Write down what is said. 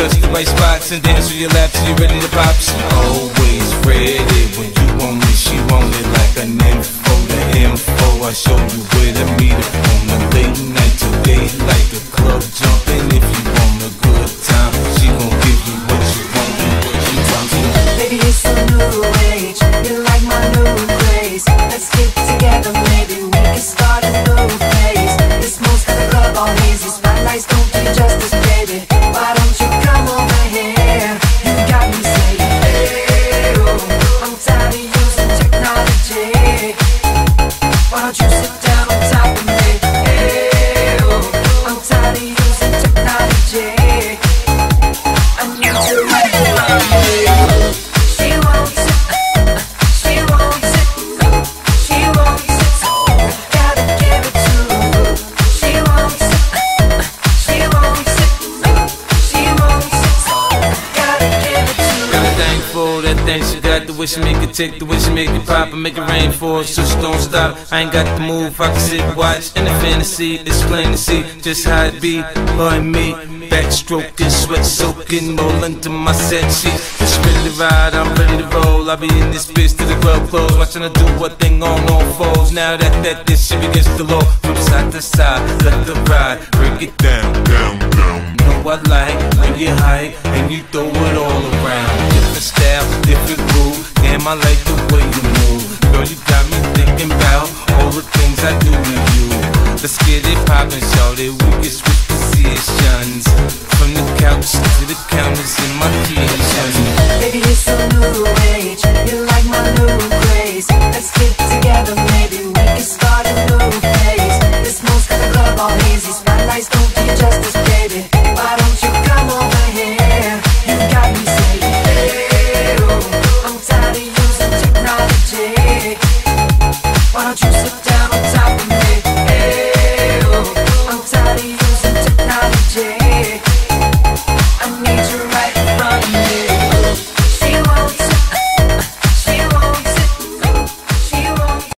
touch the right spots and dance with your lap till you're ready to pop. She always ready when you want me. She want it like an info, the info. I show you where to meet her on the late night till daylight. The club jumping if you want a good time. She gon' give you what you want and what you want. Baby, it's a new age. You like my new craze. Let's get together, maybe we can start a new phase. This mood's got the club all hazy. Spotlights don't do justice, baby. Why don't you come over here? You got me saying, hey, oh, I'm tired of using technology. Why don't you sit down on top of me? Hey, oh, I'm tired of using technology. I need you right around me. She wants it, she wants it, she wants it, gotta give it to her. She wants it, she wants it, she wants it, gotta give it to her. Got a thing for that thing she got, the way she make it tick, the way she make it pop and make it rain for us, so she don't stop. I ain't got the move, I can sit, watch, in the fantasy, it's plain to see just how it be, her and me. Backstroking, sweat soaking, all under my set sheet. It's ready to ride, I'm ready to roll. I be in this bitch till the club close, watching her do what thing on all fours. Now that this shit begins to low, from side to side, let the ride, break it down, down, down. Know I like when you hype and you throw it all around. Different style, different groove, damn I like the way you move. Girl, you got me thinking about all the things I do to you. Let's get it poppin', shawty, we can switch positions. From the couch to the counters in my kitchen. Baby, it's a new age. You like my new craze. Let's get together, maybe we can start a new phase. This mood's got the club all hazy. Spotlights don't do you justice, baby. Why don't you come over here? You got me saying, hey, oh, I'm tired of using technology. Why don't you